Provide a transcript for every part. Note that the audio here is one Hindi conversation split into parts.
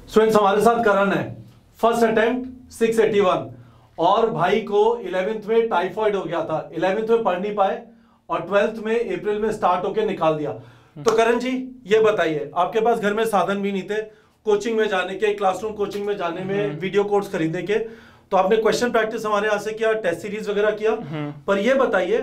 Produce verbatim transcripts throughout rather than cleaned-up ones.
स्टूडेंट्स हमारे साथ करण है, first attempt six eighty one, और भाई को इलेवेंथ में टाइफॉइड हो गया था, इलेवेंथ में पढ़ नहीं पाए और ट्वेल्थ में अप्रैल में स्टार्ट होके निकाल दिया। तो करण जी ये बताइए, आपके पास घर में साधन भी नहीं थे कोचिंग में जाने के, क्लासरूम कोचिंग में जाने में, वीडियो कोर्स खरीदने के, तो आपने क्वेश्चन प्रैक्टिस हमारे यहाँ से किया, टेस्ट सीरीज वगैरह किया, पर ये बताइए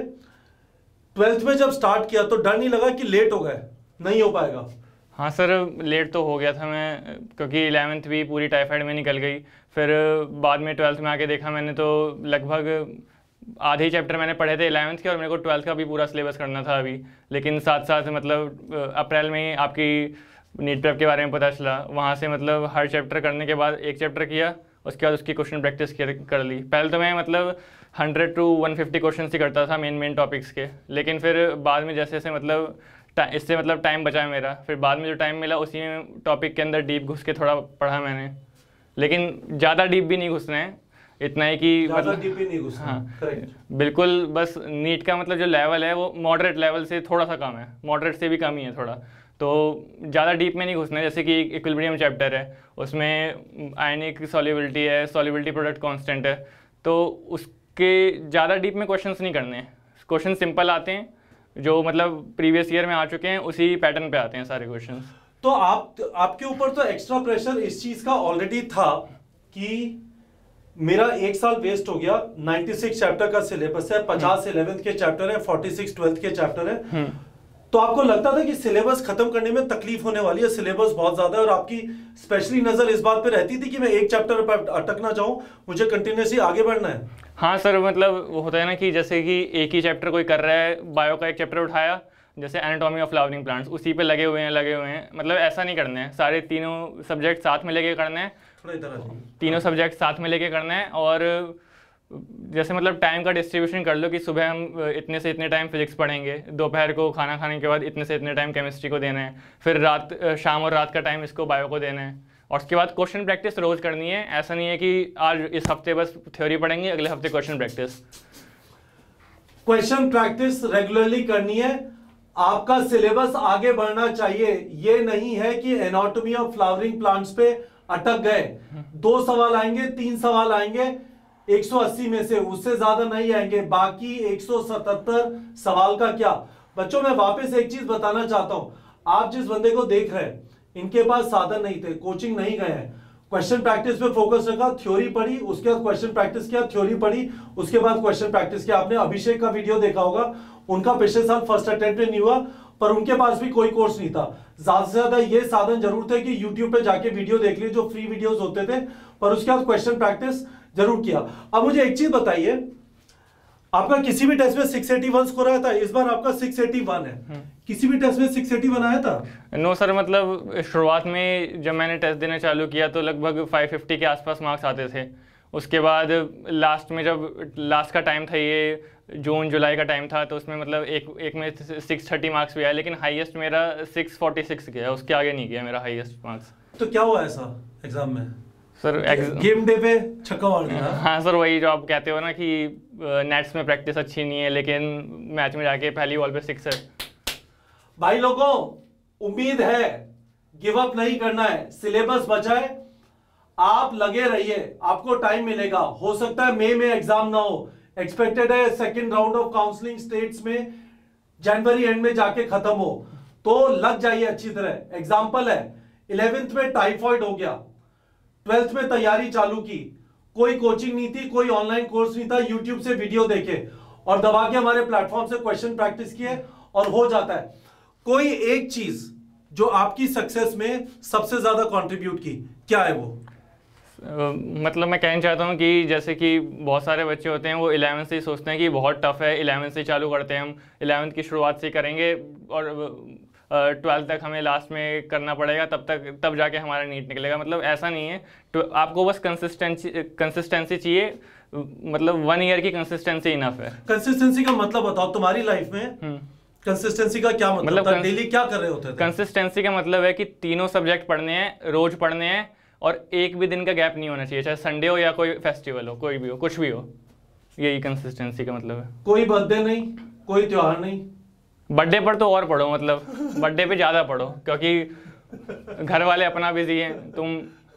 ट्वेल्थ में जब स्टार्ट किया तो डर नहीं लगा कि लेट हो गए, नहीं हो पाएगा? हाँ सर, लेट तो हो गया था मैं, क्योंकि इलेवेंथ भी पूरी टाइफाइड में निकल गई। फिर बाद में ट्वेल्थ में आके देखा मैंने तो लगभग आधे ही चैप्टर मैंने पढ़े थे इलेवेंथ के, और मेरे को ट्वेल्थ का भी पूरा सिलेबस करना था अभी। लेकिन साथ साथ मतलब अप्रैल में ही आपकी नीट प्रेप के बारे में पता चला, वहाँ से मतलब हर चैप्टर करने के बाद एक चैप्टर किया, उसके बाद उसकी क्वेश्चन प्रैक्टिस कर ली। पहले तो मैं मतलब hundred to one fifty question ही करता था मेन मेन टॉपिक्स के, लेकिन फिर बाद में जैसे जैसे मतलब इससे मतलब टाइम बचा है मेरा, फिर बाद में जो टाइम मिला उसी में टॉपिक के अंदर डीप घुस के थोड़ा पढ़ा मैंने। लेकिन ज़्यादा डीप भी नहीं घुसना है, इतना है कि मतलब डीप भी नहीं घुसना। हाँ करेक्ट, बिल्कुल। बस नीट का मतलब जो लेवल है वो मॉडरेट लेवल से थोड़ा सा कम है, मॉडरेट से भी कम ही है थोड़ा, तो ज़्यादा डीप में नहीं घुसना है। जैसे कि इक्विलिब्रियम चैप्टर है, उसमें आयनिक सॉल्युबिलिटी है, सॉल्युबिलिटी प्रोडक्ट कांस्टेंट है, तो उसके ज़्यादा डीप में क्वेश्चंस नहीं करने हैं। क्वेश्चन सिंपल आते हैं जो मतलब प्रीवियस ईयर में आ चुके हैं, उसी पैटर्न पे आते हैं सारे क्वेश्चंस। तो आप आपके ऊपर तो एक्स्ट्रा प्रेशर इस चीज का ऑलरेडी था कि मेरा एक साल वेस्ट हो गया, छियानवे चैप्टर का सिलेबस है, पचास इलेवेंथ के चैप्टर है, छियालीस ट्वेल्थ के चैप्टर है, तो आपको लगता था कि सिलेबस खत्म करने में तकलीफ होने वाली है, सिलेबस बहुत ज्यादा है, और आपकी स्पेशली नजर इस बात पे रहती थी कि मैं एक चैप्टर पर अटक ना जाऊं, मुझे कंटिन्यूसली आगे बढ़ना है? हाँ सर, मतलब वो होता है ना कि जैसे कि एक ही चैप्टर कोई कर रहा है, बायो का एक चैप्टर उठाया, जैसे एनाटॉमी ऑफ फ्लावरिंग प्लांट्स, उसी पे लगे हुए हैं लगे हुए हैं मतलब ऐसा नहीं करना है, सारे तीनों सब्जेक्ट साथ में लेके करना है, थोड़ा इधर तीनों सब्जेक्ट साथ में लेके करना है। और जैसे मतलब टाइम का डिस्ट्रीब्यूशन कर लो कि सुबह हम इतने से इतने टाइम फिजिक्स पढ़ेंगे, दोपहर को खाना खाने के बाद इतने से इतने टाइम केमिस्ट्री को देना है, फिर रात शाम और रात का टाइम इसको बायो को देना है, और उसके बाद क्वेश्चन प्रैक्टिस रोज करनी है। ऐसा नहीं है कि आज इस हफ्ते बस थ्योरी पढ़ेंगे, अगले हफ्ते question practice. Question practice regularly करनी है, आपका सिलेबस आगे बढ़ना चाहिए। ये नहीं है कि एनाटॉमी ऑफ फ्लावरिंग प्लांट्स पे अटक गए, दो सवाल आएंगे, तीन सवाल आएंगे एक सौ अस्सी में से, उससे ज्यादा नहीं आएंगे, बाकी एक सौ सतहत्तर सवाल का क्या? बच्चों मैं वापस एक चीज बताना चाहता हूं, आप जिस बंदे को देख रहे हैं इनके पास साधन नहीं थे, कोचिंग नहीं गए हैं, क्वेश्चन प्रैक्टिस पे फोकस रखा, थ्योरी पढ़ी, उसके बाद क्वेश्चन प्रैक्टिस किया, थ्योरी पढ़ी, उसके बाद क्वेश्चन प्रैक्टिस किया। आपने अभिषेक का वीडियो देखा होगा, उनका पिछले साल फर्स्ट अटेम्प्ट में नहीं हुआ, पर उनके पास भी कोई कोर्स नहीं था। ज्यादा से ज्यादा ये साधन जरूर थे कि यूट्यूब पे जाके वीडियो देख लिए, जो फ्री वीडियोस होते थे, पर उसके बाद क्वेश्चन प्रैक्टिस जरूर किया। अब मुझे एक चीज बताइए, आपका किसी भी टेस्ट में छह सौ इक्यासी स्कोर आया था? इस बार आपका छह सौ इक्यासी है, किसी भी टेस्ट में छह सौ इक्यासी आया था? नो सर, मतलब शुरुआत में जब मैंने टेस्ट देना चालू किया तो लगभग पाँच सौ पचास के आसपास मार्क्स आते थे। उसके बाद लास्ट में जब लास्ट का टाइम था, ये जून जुलाई का टाइम था, तो उसमें मतलब एक एक में छह सौ तीस मार्क्स भी आया, लेकिन हाईएस्ट मेरा छह सौ छियालीस गया, उसके आगे नहीं गया मेरा हाईएस्ट मार्क्स। तो क्या हुआ ऐसा एग्जाम में सर? गेम डे पे छक्का मार दिया? हाँ सर, वही जो आप कहते हो ना कि नेट्स में प्रैक्टिस अच्छी नहीं है, लेकिन मैच में जाके पहली बॉल पे सिक्स है। भाई लोगों, उम्मीद है, गिव अप नहीं करना है, सिलेबस बचा है, आप लगे रहिए, आपको टाइम मिलेगा। हो सकता है मई में एग्जाम ना हो, एक्सपेक्टेड है second round of counselling states में जनवरी एंड में जाके खत्म हो, तो लग जाइए अच्छी तरह। एग्जाम्पल है, इलेवेंथ में टाइफॉइड हो गया, ट्वेल्थ में तैयारी चालू की, कोई कोचिंग नहीं थी, कोई ऑनलाइन कोर्स नहीं था, यूट्यूब से वीडियो देखे और दबा के हमारे प्लेटफॉर्म से क्वेश्चन प्रैक्टिस किए और हो जाता है। कोई एक चीज जो आपकी सक्सेस में सबसे ज्यादा कंट्रीब्यूट की, क्या है वो? Uh, मतलब मैं कहना चाहता हूँ कि जैसे कि बहुत सारे बच्चे होते हैं वो इलेवेंथ से ही सोचते हैं कि बहुत टफ है, इलेवेंथ से चालू करते हैं, हम इलेवेंथ की शुरुआत से करेंगे और ट्वेल्थ uh, तक हमें लास्ट में करना पड़ेगा, तब तक तब जाके हमारा नीट निकलेगा। मतलब ऐसा नहीं है, तो आपको बस कंसिस्टेंसी कंसिस्टेंसी चाहिए, मतलब वन ईयर की कंसिस्टेंसी इनफ है। कंसिस्टेंसी का मतलब बताओ तुम्हारी लाइफ में, कंसिस्टेंसी का क्या मतलब, मतलब डेली क्या कर रहे होते थे? कंसिस्टेंसी का मतलब है कि तीनों सब्जेक्ट पढ़ने हैं, रोज पढ़ने हैं, और एक भी दिन का गैप नहीं होना चाहिए, चाहे संडे हो या कोई फेस्टिवल हो, कोई भी हो, कुछ भी हो, यही कंसिस्टेंसी का मतलब है। कोई बर्थडे नहीं, कोई त्योहार नहीं? बर्थडे पर तो और पढ़ो, मतलब बर्थडे पे ज़्यादा पढ़ो, क्योंकि घर वाले अपना बिजी हैं, तुम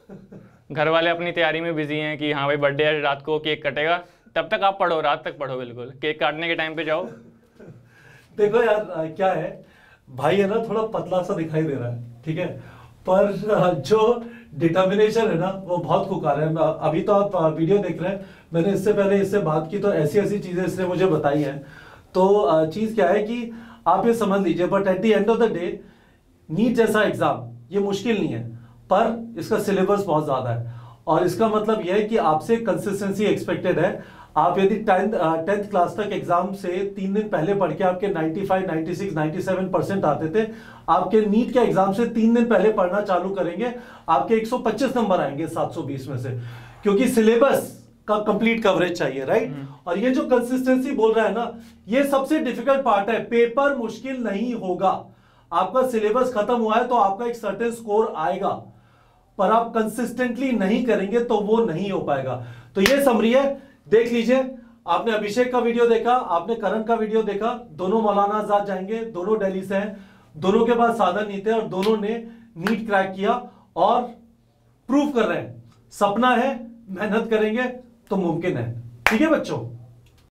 घर वाले अपनी तैयारी में बिजी हैं कि हाँ भाई बर्थडे है, रात को केक कटेगा, तब तक आप पढ़ो, रात तक पढ़ो, बिल्कुल केक काटने के टाइम पे जाओ। देखो यार आ, क्या है, भाई है ना थोड़ा पतला सा दिखाई दे रहा है, ठीक है, पर आ, जो डिटर्मिनेशन है ना वो बहुत खुकार है। अभी तो आप आ, वीडियो देख रहे हैं, मैंने इससे पहले इससे बात की तो ऐसी ऐसी चीजें इसने मुझे बताई हैं। तो चीज क्या है कि आप ये समझ लीजिए, but at the end of the day NEET जैसा एग्जाम ये मुश्किल नहीं है, पर इसका सिलेबस बहुत ज्यादा है, और इसका मतलब यह है कि आपसे कंसिस्टेंसी एक्सपेक्टेड है। आप यदि टेंथ टेंथ क्लास तक एग्जाम से तीन दिन पहले पढ़ के आपके ninety five, ninety six, ninety seven percent आते थे, आपके नीट के एग्जाम से तीन दिन पहले पढ़ना चालू करेंगे, आपके एक सौ पच्चीस नंबर आएंगे सात सौ बीस में से, क्योंकि सिलेबस का कंप्लीट कवरेज चाहिए, राइट। और ये जो कंसिस्टेंसी बोल रहा है ना, ये सबसे डिफिकल्ट पार्ट है। पेपर मुश्किल नहीं होगा, आपका सिलेबस खत्म हुआ है तो आपका एक सर्टेन स्कोर आएगा, पर आप कंसिस्टेंटली नहीं करेंगे तो वो नहीं हो पाएगा। तो ये समरी है, देख लीजिए। आपने अभिषेक का वीडियो देखा, आपने करण का वीडियो देखा, दोनों मौलाना आजाद जाएंगे, दोनों दिल्ली से हैं, दोनों के पास साधन नहीं थे और दोनों ने नीट क्रैक किया और प्रूव कर रहे हैं। सपना है, मेहनत करेंगे तो मुमकिन है। ठीक है बच्चों।